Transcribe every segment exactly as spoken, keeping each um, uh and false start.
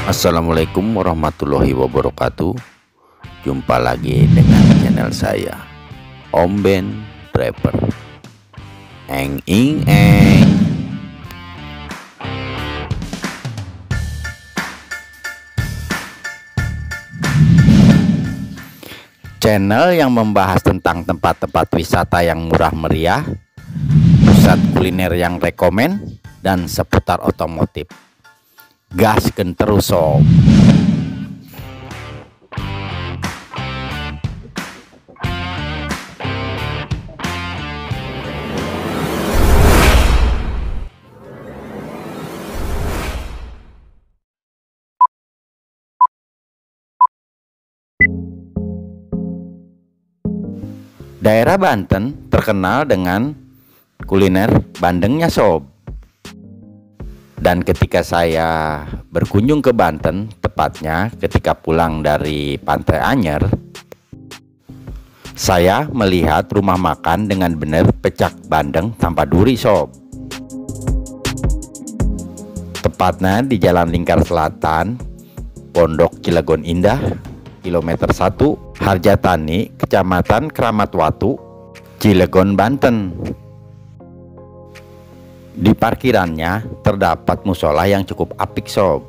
Assalamualaikum warahmatullahi wabarakatuh. Jumpa lagi dengan channel saya, Om Ben Prepper. Eng ing eng. Channel yang membahas tentang tempat-tempat wisata yang murah meriah, pusat kuliner yang rekomen, dan seputar otomotif. Gaskeun terus sob. Daerah Banten terkenal dengan kuliner bandengnya sob. Dan ketika saya berkunjung ke Banten, tepatnya ketika pulang dari Pantai Anyer, saya melihat rumah makan dengan benar pecak bandeng tanpa duri sob. Tepatnya di Jalan Lingkar Selatan, Pondok Cilegon Indah, kilometer satu, Harjatani, Kecamatan Keramat Watu, Cilegon, Banten. Di parkirannya terdapat musola yang cukup apik sob.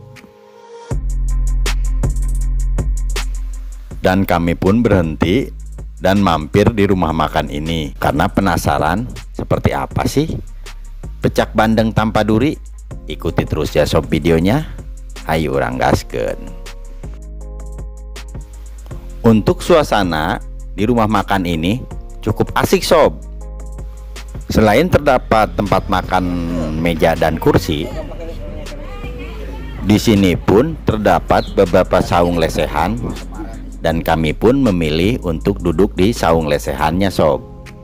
Dan kami pun berhenti dan mampir di rumah makan ini karena penasaran seperti apa sih pecak bandeng tanpa duri. Ikuti terus ya sob videonya. Ayo urang gaskeun. Untuk suasana di rumah makan ini cukup asik sob. Selain terdapat tempat makan meja dan kursi, di sini pun terdapat beberapa saung lesehan dan kami pun memilih untuk duduk di saung lesehannya sob.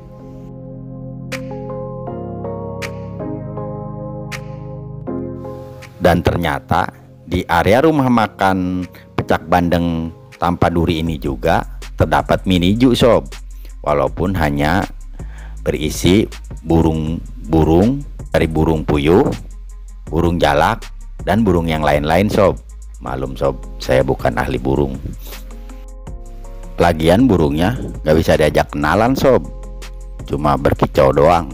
Dan ternyata di area rumah makan pecak bandeng tanpa duri ini juga terdapat mini ju sob, walaupun hanya berisi burung-burung dari burung puyuh, burung jalak, dan burung yang lain-lain sob. Malum sob, saya bukan ahli burung. Lagian burungnya gak bisa diajak kenalan sob, cuma berkicau doang.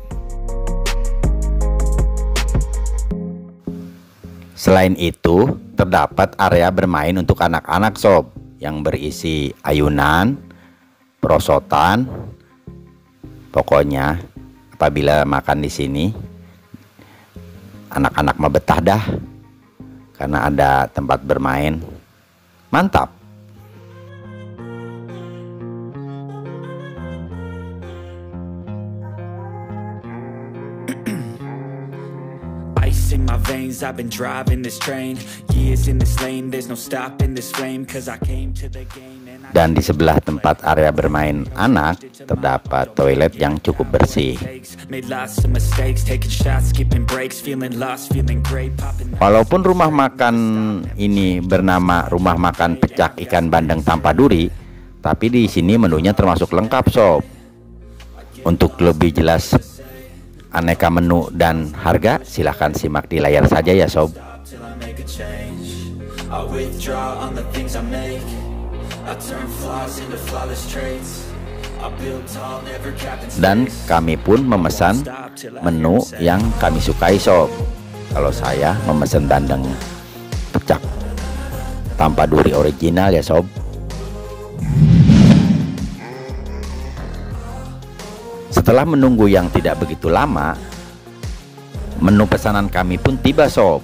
Selain itu terdapat area bermain untuk anak-anak sob, yang berisi ayunan, perosotan. Pokoknya apabila makan di sini anak-anak mah betah dah karena ada tempat bermain. Mantap. Ice in my veins, I've been driving this train. Years in this lane, there's no stopping this flame cause I came to the game. Dan di sebelah tempat area bermain anak terdapat toilet yang cukup bersih. Walaupun rumah makan ini bernama Rumah Makan Pecak Ikan Bandeng Tanpa Duri, tapi di sini menunya termasuk lengkap sob. Untuk lebih jelas aneka menu dan harga, silahkan simak di layar saja ya sob. Dan kami pun memesan menu yang kami sukai sob. Kalau saya memesan bandeng pecak tanpa duri original ya sob. Setelah menunggu yang tidak begitu lama, menu pesanan kami pun tiba sob.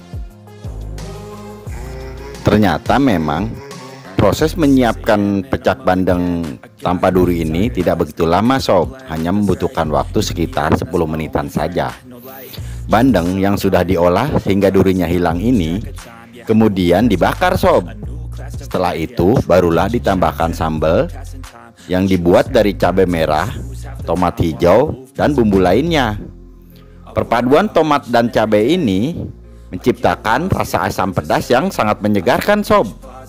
Ternyata memang proses menyiapkan pecak bandeng tanpa duri ini tidak begitu lama sob, hanya membutuhkan waktu sekitar sepuluh menitan saja. Bandeng yang sudah diolah hingga durinya hilang ini kemudian dibakar sob. Setelah itu barulah ditambahkan sambal yang dibuat dari cabai merah, tomat hijau, dan bumbu lainnya. Perpaduan tomat dan cabai ini menciptakan rasa asam pedas yang sangat menyegarkan sob.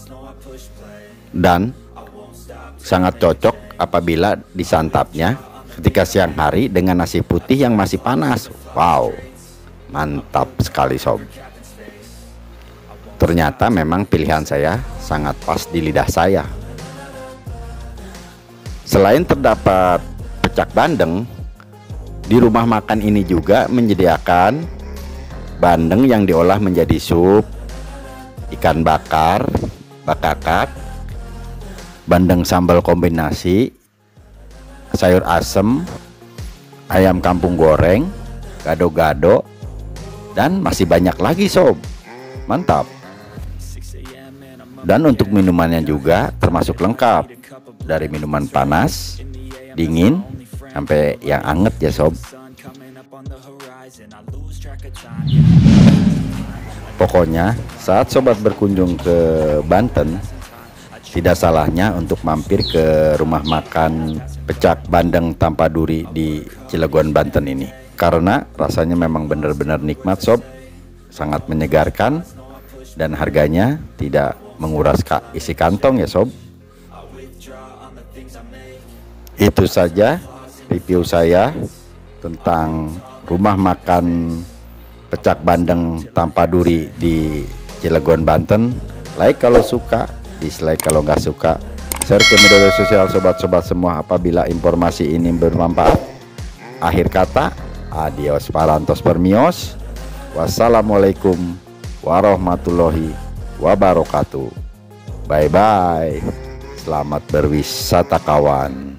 Dan sangat cocok apabila disantapnya ketika siang hari dengan nasi putih yang masih panas. Wow, mantap sekali sob. Ternyata memang pilihan saya sangat pas di lidah saya. Selain terdapat pecak bandeng, di rumah makan ini juga menyediakan bandeng yang diolah menjadi sup, ikan bakar, bakakak, bandeng sambal kombinasi, sayur asem, ayam kampung goreng, gado-gado, dan masih banyak lagi sob. Mantap. Dan untuk minumannya juga termasuk lengkap, dari minuman panas, dingin, sampai yang anget ya sob. Pokoknya saat sobat berkunjung ke Banten, tidak salahnya untuk mampir ke rumah makan pecak bandeng tanpa duri di Cilegon, Banten ini, karena rasanya memang benar-benar nikmat sob, sangat menyegarkan, dan harganya tidak menguras isi kantong ya sob. Itu saja review saya tentang rumah makan pecak bandeng tanpa duri di Cilegon, Banten. Like kalau suka, dislike kalau nggak suka, share ke media sosial sobat-sobat semua apabila informasi ini bermanfaat. Akhir kata, adios parantos permios. Wassalamualaikum warahmatullahi wabarakatuh. Bye bye. Selamat berwisata kawan.